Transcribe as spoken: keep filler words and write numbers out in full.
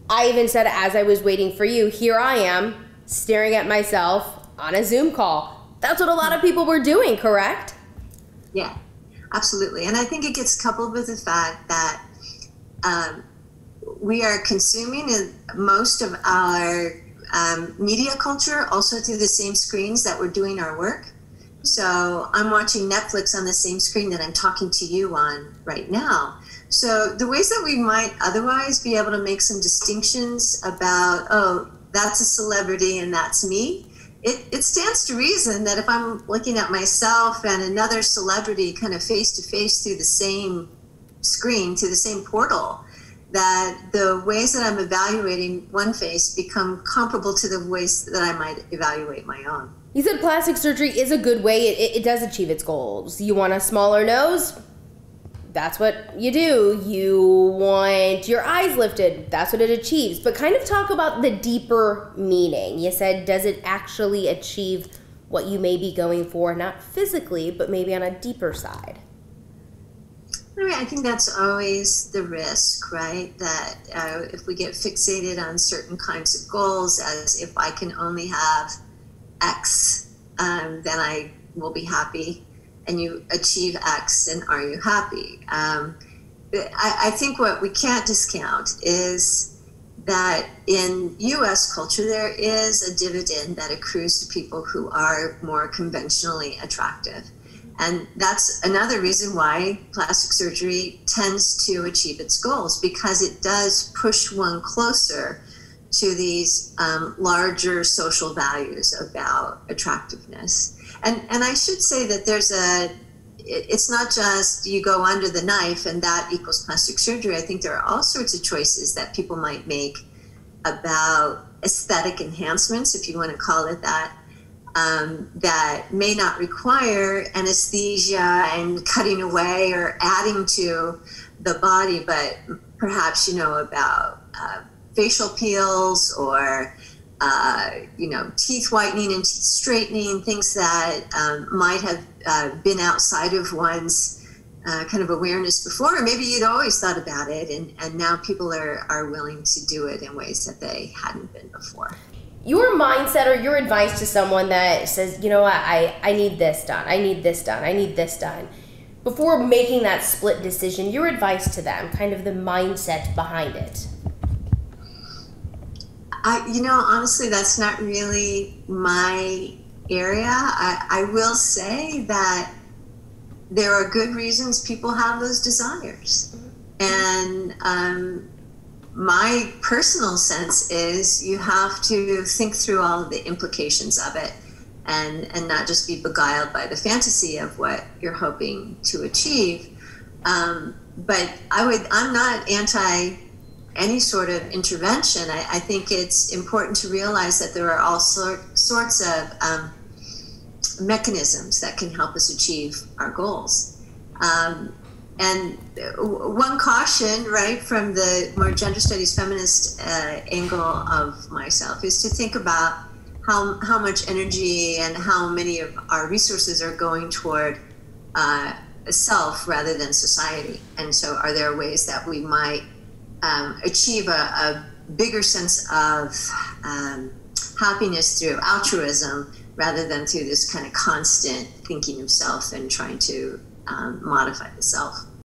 I even said as I was waiting for you, here I am staring at myself on a Zoom call. That's what a lot of people were doing, correct? Yeah, absolutely. And I think it gets coupled with the fact that um, we are consuming most of our um, media culture also through the same screens that we're doing our work. So I'm watching Netflix on the same screen that I'm talking to you on right now. So the ways that we might otherwise be able to make some distinctions about, oh, that's a celebrity and that's me, it, it stands to reason that if I'm looking at myself and another celebrity kind of face to face through the same screen, through the same portal, that the ways that I'm evaluating one face become comparable to the ways that I might evaluate my own. You said plastic surgery is a good way. It, it, it does achieve its goals. You want a smaller nose? That's what you do. You want your eyes lifted? That's what it achieves. But kind of talk about the deeper meaning. You said, does it actually achieve what you may be going for, not physically, but maybe on a deeper side? I mean, I think that's always the risk, right? That uh, if we get fixated on certain kinds of goals, as if I can only have X, um, then I will be happy. And you achieve X, and are you happy? Um, I, I think what we can't discount is that in U S culture, there is a dividend that accrues to people who are more conventionally attractive. And that's another reason why plastic surgery tends to achieve its goals, because it does push one closer to these um, larger social values about attractiveness. And and I should say that there's a, it's not just you go under the knife and that equals plastic surgery. I think there are all sorts of choices that people might make about aesthetic enhancements, if you want to call it that, um, that may not require anesthesia and cutting away or adding to the body, but perhaps, you know, about uh, facial peels or Uh, you know, teeth whitening and teeth straightening, things that um, might have uh, been outside of one's uh, kind of awareness before, or maybe you'd always thought about it, and, and now people are, are willing to do it in ways that they hadn't been before. Your mindset or your advice to someone that says, you know what, I, I need this done, I need this done, I need this done, before making that split decision, your advice to them, kind of the mindset behind it. I, you know, honestly, that's not really my area. I, I will say that there are good reasons people have those desires. And um, my personal sense is you have to think through all of the implications of it and, and not just be beguiled by the fantasy of what you're hoping to achieve. Um, but I would, I'm not anti any sort of intervention. I, I think it's important to realize that there are all sort, sorts of um, mechanisms that can help us achieve our goals. Um, and one caution, right, from the more gender studies feminist uh, angle of myself is to think about how, how much energy and how many of our resources are going toward uh, self rather than society. And so are there ways that we might Um, achieve a, a bigger sense of um, happiness through altruism rather than through this kind of constant thinking of self and trying to um, modify the self?